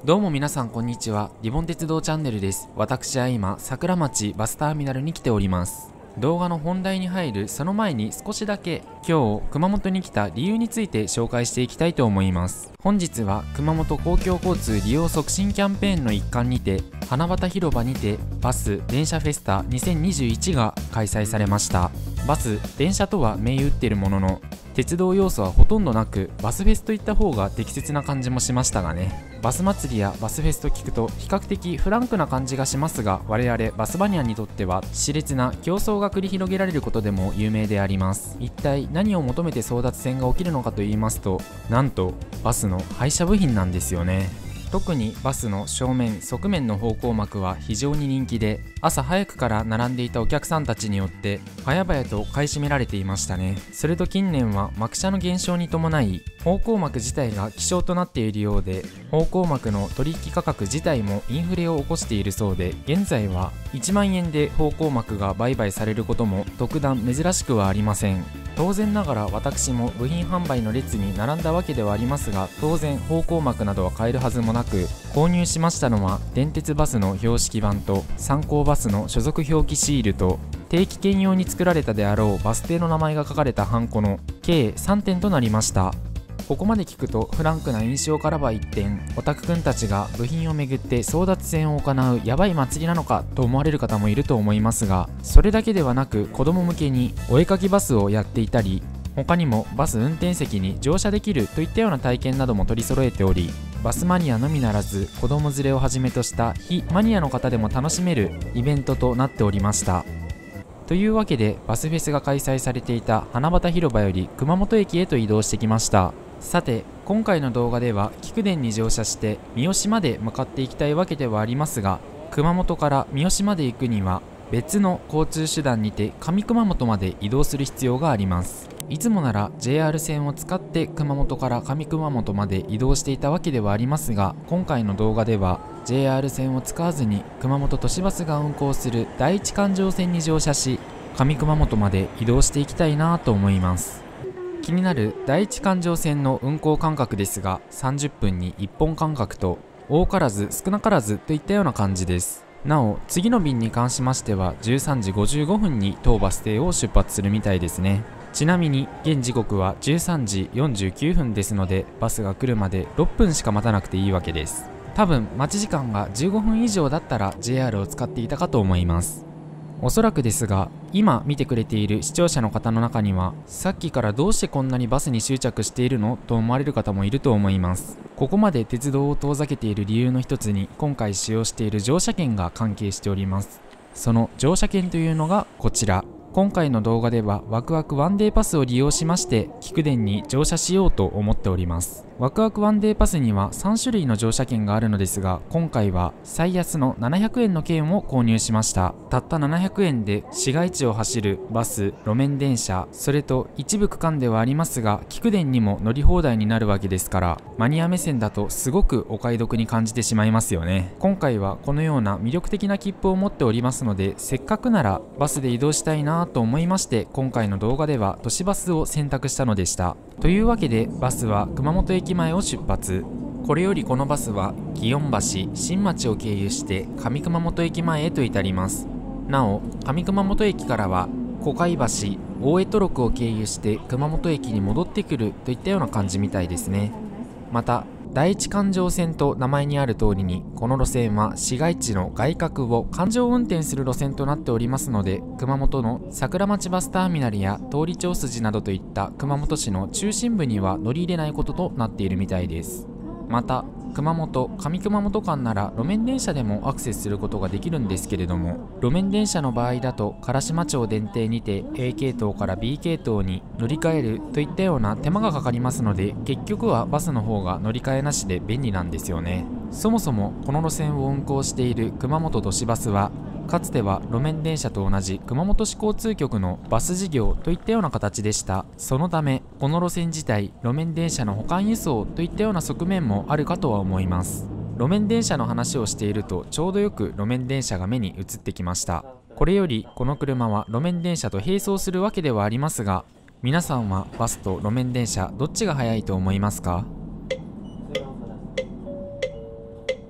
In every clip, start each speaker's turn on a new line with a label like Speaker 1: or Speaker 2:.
Speaker 1: どうも皆さんこんにちは。リボン鉄道チャンネルです。私は今、桜町バスターミナルに来ております。動画の本題に入るその前に少しだけ今日熊本に来た理由について紹介していきたいと思います。本日は熊本公共交通利用促進キャンペーンの一環にて花畑広場にてバス・電車フェスタ2021が開催されました。バス・電車とは銘打っているものの鉄道要素はほとんどなくバスフェスといった方が適切な感じもしましたがね。バス祭りやバスフェスと聞くと比較的フランクな感じがしますが、我々バスマニアにとっては熾烈な競争が繰り広げられることでも有名であります。一体何を求めて争奪戦が起きるのかと言いますと、なんとバスの廃車部品なんですよね。特にバスの正面側面の方向幕は非常に人気で、朝早くから並んでいたお客さんたちによって早々と買い占められていましたね。それと近年は幕車の減少に伴い方向幕自体が希少となっているようで、方向幕の取引価格自体もインフレを起こしているそうで、現在は1万円で方向幕が売買されることも特段珍しくはありません。当然ながら私も部品販売の列に並んだわけではありますが、当然方向幕などは買えるはずもなく、購入しましたのは電鉄バスの標識板と参考バスの所属表記シールと定期券用に作られたであろうバス停の名前が書かれたハンコの計3点となりました。ここまで聞くとフランクな印象からは一転、オタクくんたちが部品をめぐって争奪戦を行うヤバい祭りなのかと思われる方もいると思いますが、それだけではなく子供向けにお絵かきバスをやっていたり、他にもバス運転席に乗車できるといったような体験なども取り揃えており、バスマニアのみならず子供連れをはじめとした非マニアの方でも楽しめるイベントとなっておりました。というわけでバスフェスが開催されていた花畑広場より熊本駅へと移動してきました。さて今回の動画では菊田に乗車して三好まで向かっていきたいわけではありますが、熊本から三好まで行くには別の交通手段にて上熊本まで移動する必要があります。いつもなら JR 線を使って熊本から上熊本まで移動していたわけではありますが、今回の動画では JR 線を使わずに熊本都市バスが運行する第一環状線に乗車し上熊本まで移動していきたいなと思います。気になる第一環状線の運行間隔ですが、30分に1本間隔と多からず少なからずといったような感じです。なお次の便に関しましては13時55分に当バス停を出発するみたいですね。ちなみに現時刻は13時49分ですので、バスが来るまで6分しか待たなくていいわけです。多分待ち時間が15分以上だったら JR を使っていたかと思います。おそらくですが、今見てくれている視聴者の方の中には、さっきからどうしてこんなにバスに執着しているのと思われる方もいると思います。ここまで鉄道を遠ざけている理由の一つに、今回使用している乗車券が関係しております。その乗車券というのがこちら。今回の動画ではワクワクワンデーパスを利用しまして菊田に乗車しようと思っております。ワクワクワンデーパスには3種類の乗車券があるのですが、今回は最安の700円の券を購入しました。たった700円で市街地を走るバス、路面電車、それと一部区間ではありますが菊田にも乗り放題になるわけですから、マニア目線だとすごくお買い得に感じてしまいますよね。今回はこのような魅力的な切符を持っておりますので、せっかくならバスで移動したいなと思いまして、今回の動画では都市バスを選択したのでした。というわけでバスは熊本駅前を出発。これよりこのバスは祇園橋、新町を経由して上熊本駅前へと至ります。なお上熊本駅からは小海橋、大江戸六を経由して熊本駅に戻ってくるといったような感じみたいですね。また第一環状線と名前にある通りに、この路線は市街地の外郭を環状運転する路線となっておりますので、熊本の桜町バスターミナルや通り町筋などといった熊本市の中心部には乗り入れないこととなっているみたいです。また熊本・上熊本間なら路面電車でもアクセスすることができるんですけれども、路面電車の場合だと唐島町電停にて A 系統から B 系統に乗り換えるといったような手間がかかりますので、結局はバスの方が乗り換えなしで便利なんですよね。そもそもこの路線を運行している熊本都市バスは、かつては路面電車と同じ熊本市交通局のバス事業といったような形でした。そのためこの路線自体路面電車の保管輸送といったような側面もあるかとは思います。路面電車の話をしているとちょうどよく路面電車が目に映ってきました。これよりこの車は路面電車と並走するわけではありますが、皆さんはバスと路面電車どっちが速いと思いますか？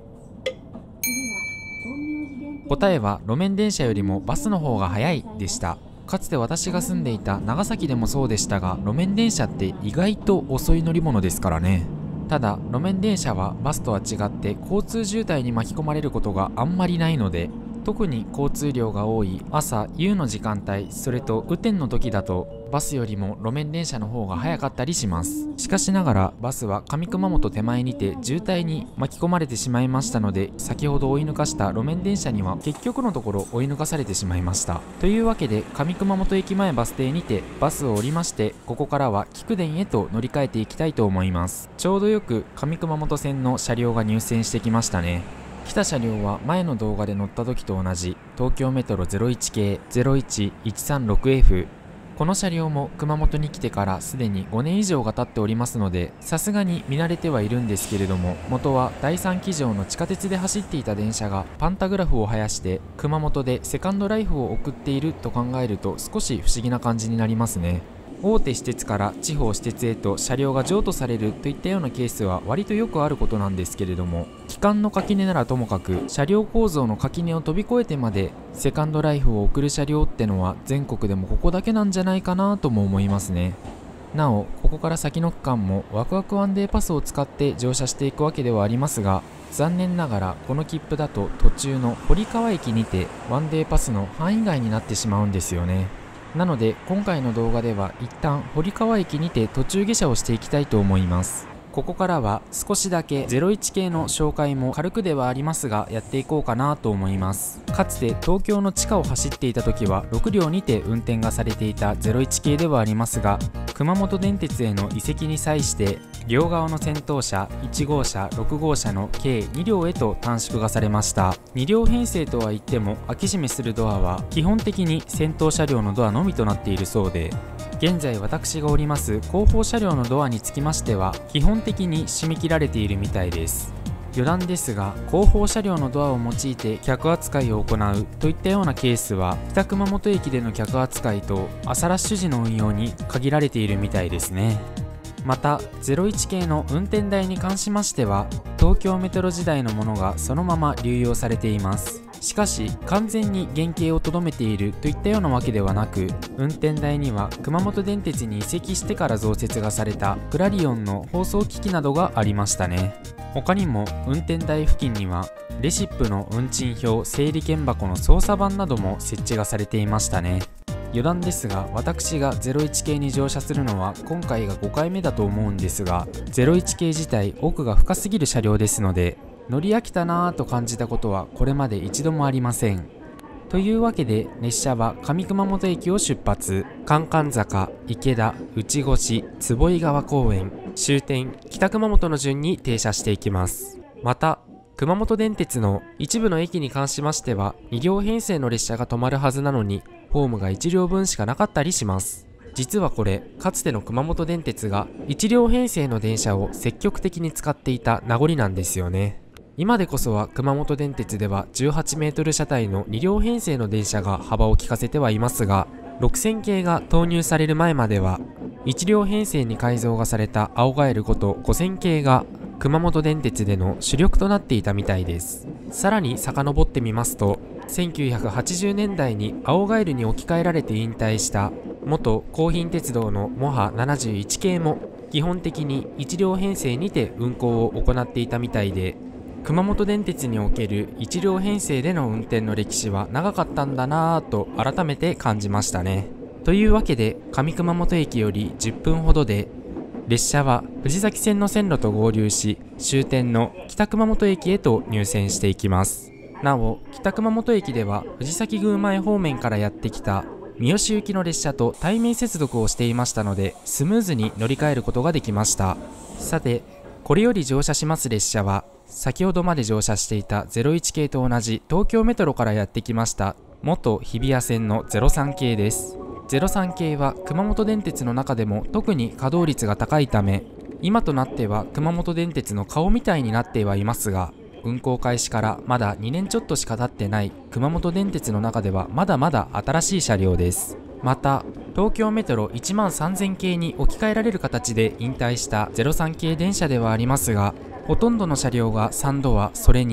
Speaker 1: 答えは路面電車よりもバスの方が速いでした。かつて私が住んでいた長崎でもそうでしたが、路面電車って意外と遅い乗り物ですからね。ただ路面電車はバスとは違って交通渋滞に巻き込まれることがあんまりないので、特に交通量が多い朝夕の時間帯、それと雨天の時だとバスよりも路面電車の方が早かったりします。しかしながらバスは上熊本手前にて渋滞に巻き込まれてしまいましたので、先ほど追い抜かした路面電車には結局のところ追い抜かされてしまいました。というわけで上熊本駅前バス停にてバスを降りまして、ここからは菊田へと乗り換えていきたいと思います。ちょうどよく上熊本線の車両が入線してきましたね。来た車両は前の動画で乗った時と同じ東京メトロ01系 01136F。 この車両も熊本に来てからすでに5年以上が経っておりますので、さすがに見慣れてはいるんですけれども、元は第3機場の地下鉄で走っていた電車がパンタグラフを生やして熊本でセカンドライフを送っていると考えると少し不思議な感じになりますね。大手私鉄から地方私鉄へと車両が譲渡されるといったようなケースは割とよくあることなんですけれども、基幹の垣根ならともかく車両構造の垣根を飛び越えてまでセカンドライフを送る車両ってのは全国でもここだけなんじゃないかなとも思いますね。なおここから先の区間もワクワクワンデーパスを使って乗車していくわけではありますが、残念ながらこの切符だと途中の堀川駅にてワンデーパスの範囲外になってしまうんですよね。なので今回の動画では一旦堀川駅にて途中下車をしていきたいと思います。ここからは少しだけ01系の紹介も軽くではありますがやっていこうかなと思います。かつて東京の地下を走っていた時は6両にて運転がされていた01系ではありますが、熊本電鉄への移籍に際して両側の先頭車1号車6号車の計2両へと短縮がされました。2両編成とは言っても開き閉めするドアは基本的に先頭車両のドアのみとなっているそうで、現在私がおります後方車両のドアにつきましては基本的に締め切られているみたいです。余談ですが、後方車両のドアを用いて客扱いを行うといったようなケースは北熊本駅での客扱いと朝ラッシュ時の運用に限られているみたいですね。また01系の運転台に関しましては東京メトロ時代のものがそのまま流用されています。しかし完全に原型をとどめているといったようなわけではなく、運転台には熊本電鉄に移籍してから増設がされたクラリオンの放送機器などがありましたね。他にも運転台付近にはレシップの運賃表整理券箱の操作盤なども設置がされていましたね。余談ですが、私が01系に乗車するのは今回が5回目だと思うんですが、01系自体奥が深すぎる車両ですので乗り飽きたなぁと感じたことはこれまで一度もありません。というわけで列車は上熊本駅を出発、かんかん坂、池田、内越、坪井川公園、終点北熊本の順に停車していきます。また熊本電鉄の一部の駅に関しましては2両編成の列車が止まるはずなのにホームが1両分しかなかったりします。実はこれかつての熊本電鉄が1両編成の電車を積極的に使っていた名残なんですよね。今でこそは熊本電鉄では18メートル車体の2両編成の電車が幅を利かせてはいますが、6000系が投入される前までは1両編成に改造がされた青ガエルこと5000系が熊本電鉄での主力となっていたみたいです。さらに遡ってみますと、1980年代に青ガエルに置き換えられて引退した元京浜鉄道のモハ71系も基本的に1両編成にて運行を行っていたみたいで、熊本電鉄における1両編成での運転の歴史は長かったんだなぁと改めて感じましたね。というわけで上熊本駅より10分ほどで列車は藤崎線の線路と合流し、終点の北熊本駅へと入線していきます。なお北熊本駅では藤崎宮前方面からやってきた三好行きの列車と対面接続をしていましたのでスムーズに乗り換えることができました。さてこれより乗車します列車は先ほどまで乗車していた01系と同じ東京メトロからやってきました元日比谷線の03系です。03系は熊本電鉄の中でも特に稼働率が高いため、今となっては熊本電鉄の顔みたいになってはいますが、運行開始からまだ2年ちょっとしか経ってない熊本電鉄の中ではまだまだ新しい車両です。また東京メトロ13000系に置き換えられる形で引退した03系電車ではありますが、ほとんどの車両が3ドア、それに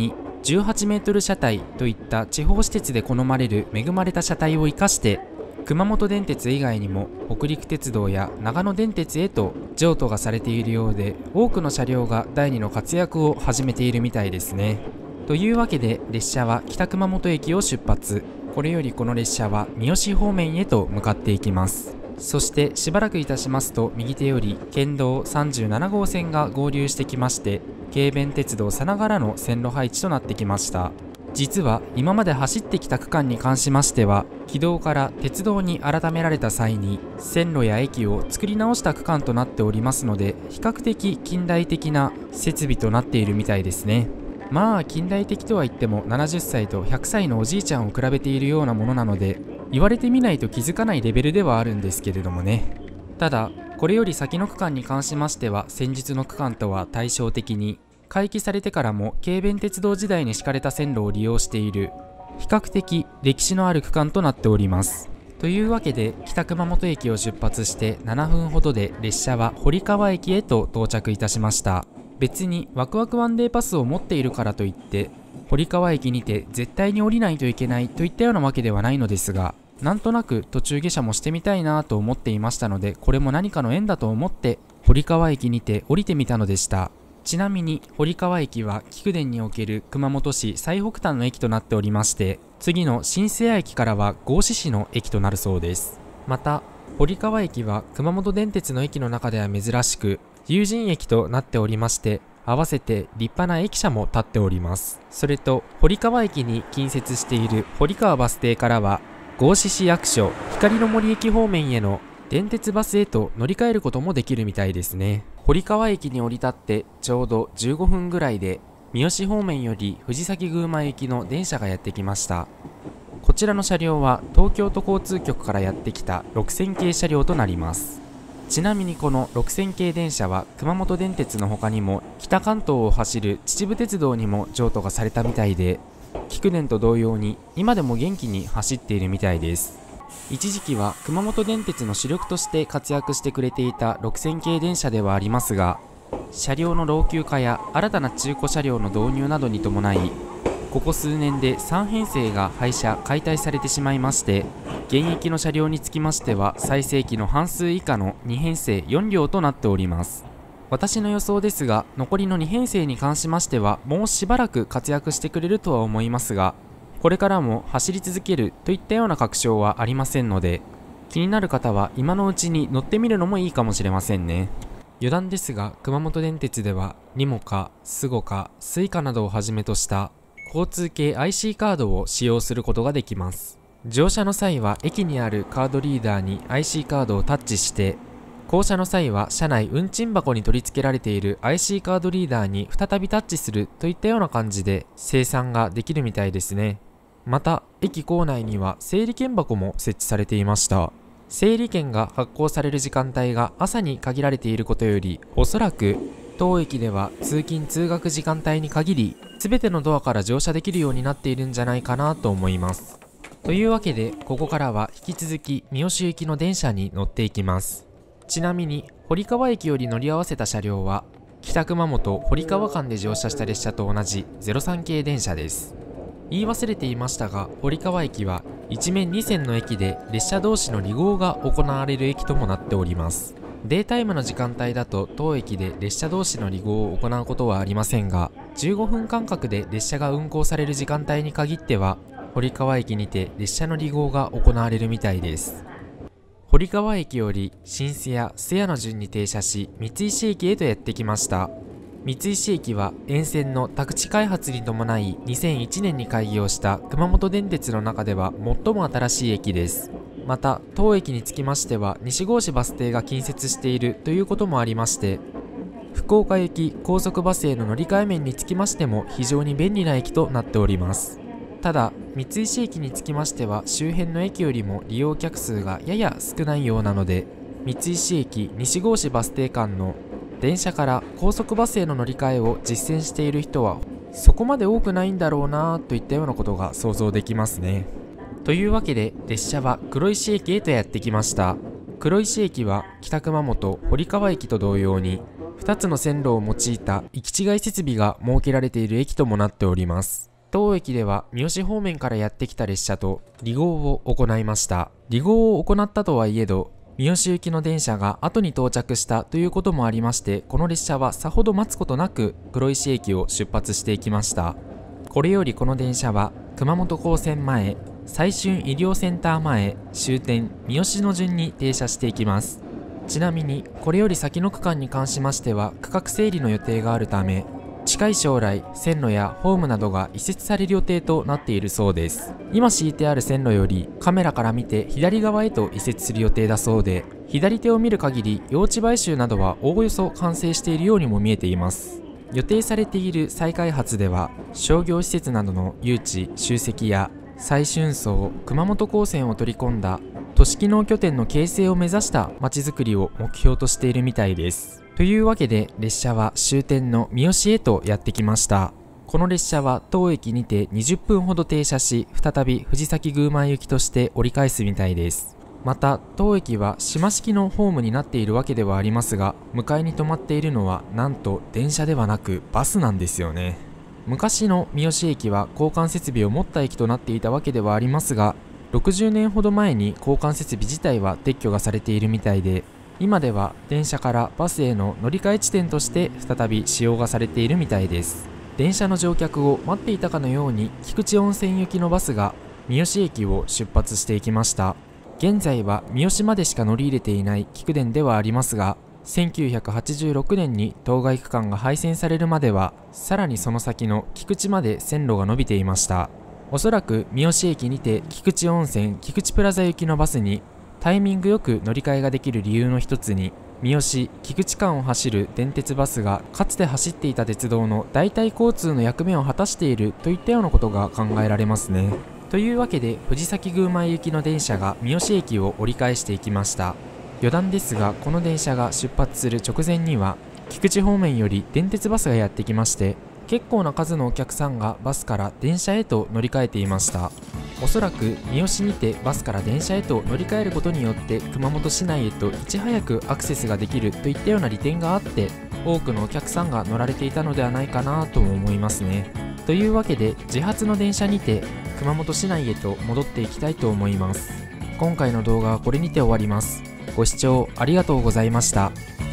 Speaker 1: 18メートル車体といった地方施設で好まれる恵まれた車体を生かして、熊本電鉄以外にも北陸鉄道や長野電鉄へと譲渡がされているようで、多くの車両が第2の活躍を始めているみたいですね。というわけで列車は北熊本駅を出発。これよりこの列車は三次方面へと向かっていきます。そしてしばらくいたしますと、右手より県道37号線が合流してきまして、軽便鉄道さながらの線路配置となってきました。実は今まで走ってきた区間に関しましては、軌道から鉄道に改められた際に線路や駅を作り直した区間となっておりますので、比較的近代的な設備となっているみたいですね。まあ近代的とは言っても70歳と100歳のおじいちゃんを比べているようなものなので、言われてみないと気づかないレベルではあるんですけれどもね。ただこれより先の区間に関しましては、先日の区間とは対照的に開機されてからも軽便鉄道時代に敷かれた線路を利用している、比較的歴史のある区間となっております。というわけで北熊本駅を出発して7分ほどで列車は堀川駅へと到着いたしました。別にワクワクワンデーパスを持っているからといって堀川駅にて絶対に降りないといけないといったようなわけではないのですが、なんとなく途中下車もしてみたいなと思っていましたので、これも何かの縁だと思って堀川駅にて降りてみたのでした。ちなみに堀川駅は菊田における熊本市最北端の駅となっておりまして、次の新瀬谷駅からは合志市の駅となるそうです。また堀川駅は熊本電鉄の駅の中では珍しく有人駅となっておりまして、合わせて立派な駅舎も建っております。それと堀川駅に近接している堀川バス停からは合志市役所光の森駅方面への電鉄バスへと乗り換えることもできるみたいですね。堀川駅に降り立ってちょうど15分ぐらいで三次方面より藤崎宮前行きの電車がやってきました。こちらの車両は東京都交通局からやってきた6000系車両となります。ちなみにこの6000系電車は熊本電鉄の他にも北関東を走る秩父鉄道にも譲渡がされたみたいで、菊田と同様に今でも元気に走っているみたいです。一時期は熊本電鉄の主力として活躍してくれていた6000系電車ではありますが、車両の老朽化や新たな中古車両の導入などに伴い、ここ数年で3編成が廃車解体されてしまいまして、現役の車両につきましては最盛期の半数以下の2編成4両となっております。私の予想ですが、残りの2編成に関しましてはもうしばらく活躍してくれるとは思いますが、これからも走り続けるといったような確証はありませんので、気になる方は今のうちに乗ってみるのもいいかもしれませんね。余談ですが、熊本電鉄ではリモカ、スゴカ、スイカなどをはじめとした交通系 IC カードを使用することができます。乗車の際は駅にあるカードリーダーに IC カードをタッチして、降車の際は車内運賃箱に取り付けられている IC カードリーダーに再びタッチするといったような感じで精算ができるみたいですね。また駅構内には整理券箱も設置されていました。整理券が発行される時間帯が朝に限られていることより、おそらく当駅では通勤通学時間帯に限り全てのドアから乗車できるようになっているんじゃないかなと思います。というわけでここからは引き続き三次行きの電車に乗っていきます。ちなみに堀川駅より乗り合わせた車両は北熊本堀川間で乗車した列車と同じ03系電車です。言い忘れていましたが、堀川駅は一面2線の駅で列車同士の離合が行われる駅ともなっております。データイムの時間帯だと当駅で列車同士の離合を行うことはありませんが、15分間隔で列車が運行される時間帯に限っては堀川駅にて列車の離合が行われるみたいです。堀川駅より新瀬谷、瀬谷の順に停車し三石駅へとやってきました。三石駅は沿線の宅地開発に伴い2001年に開業した熊本電鉄の中では最も新しい駅です。また当駅につきましては西郷市バス停が近接しているということもありまして、福岡行き高速バスへの乗り換え面につきましても非常に便利な駅となっております。ただ三石駅につきましては周辺の駅よりも利用客数がやや少ないようなので、三石駅西郷市バス停間の電車から高速バスへの乗り換えを実践している人はそこまで多くないんだろうなといったようなことが想像できますね。というわけで列車は黒石駅へとやってきました。黒石駅は北熊本堀川駅と同様に2つの線路を用いた行き違い設備が設けられている駅ともなっております。 当駅では三好方面からやってきた列車と離合を行いました。離合を行ったとはいえど、三好行きの電車が後に到着したということもありまして、この列車はさほど待つことなく黒石駅を出発していきました。これよりこの電車は熊本高専前、最春医療センター前、終点三好の順に停車していきます。ちなみにこれより先の区間に関しましては区画整理の予定があるため、近い将来線路やホームなどが移設される予定となっているそうです。今敷いてある線路よりカメラから見て左側へと移設する予定だそうで、左手を見る限り用地買収などはおおよそ完成しているようにも見えています。予定されている再開発では商業施設などの誘致集積や再春荘、熊本高専を取り込んだ都市機能拠点の形成を目指した街づくりを目標としているみたいです。というわけで列車は終点の三好へとやってきました。この列車は当駅にて20分ほど停車し、再び藤崎宮前行きとして折り返すみたいです。また当駅は島式のホームになっているわけではありますが、向かいに止まっているのはなんと電車ではなくバスなんですよね。昔の三好駅は交換設備を持った駅となっていたわけではありますが、60年ほど前に交換設備自体は撤去がされているみたいで、今では電車からバスへの乗り換え地点として再び使用がされているみたいです。電車の乗客を待っていたかのように菊池温泉行きのバスが三好駅を出発していきました。現在は三好までしか乗り入れていない菊電ではありますが、1986年に当該区間が廃線されるまではさらにその先の菊池まで線路が伸びていました。おそらく三好駅にて菊池温泉菊池プラザ行きのバスにタイミングよく乗り換えができる理由の一つに、三好菊池間を走る電鉄バスがかつて走っていた鉄道の代替交通の役目を果たしているといったようなことが考えられますね。というわけで藤崎宮前行きの電車が三好駅を折り返していきました。余談ですが、この電車が出発する直前には菊池方面より電鉄バスがやってきまして、結構な数のお客さんがバスから電車へと乗り換えていました。おそらく三好にてバスから電車へと乗り換えることによって熊本市内へといち早くアクセスができるといったような利点があって、多くのお客さんが乗られていたのではないかなとも思いますね。というわけで自発の電車にて熊本市内へと戻っていきたいと思います。今回の動画はこれにて終わります。ご視聴ありがとうございました。